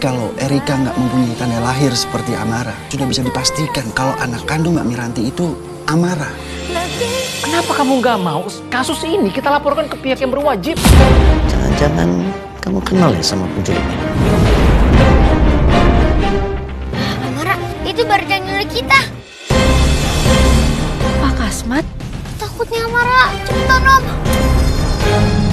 kalau Erika nggak mempunyai tanda lahir seperti Amara, sudah bisa dipastikan kalau anak kandung Mbak Miranti itu Amara. Kenapa kamu nggak mau kasus ini kita laporkan ke pihak yang berwajib? Jangan-jangan kamu kenal ya sama penculik? Amara, itu baru nyulik kita. Pak Kasmat? Takutnya Amara, cepetan Om.